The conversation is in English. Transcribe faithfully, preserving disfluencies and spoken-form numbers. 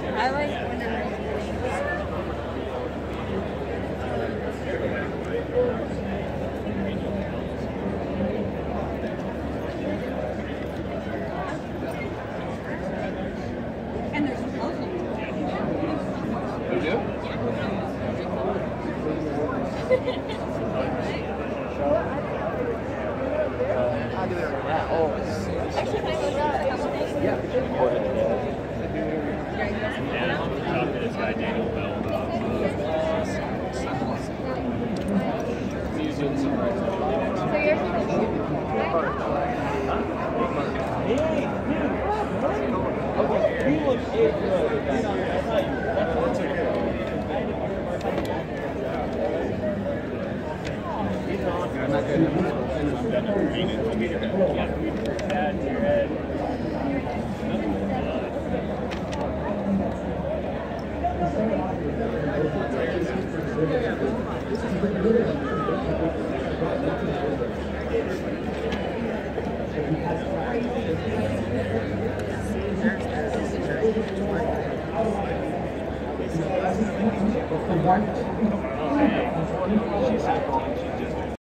I like when there's and there's puzzles. You do? I'll do it right now. Oh, Actually, if I go down, I have a yeah, we should record it together. Talk to this guy Daniel Bell about Museums and rights. So Okay, he looks eight good. I'm not good enough. One.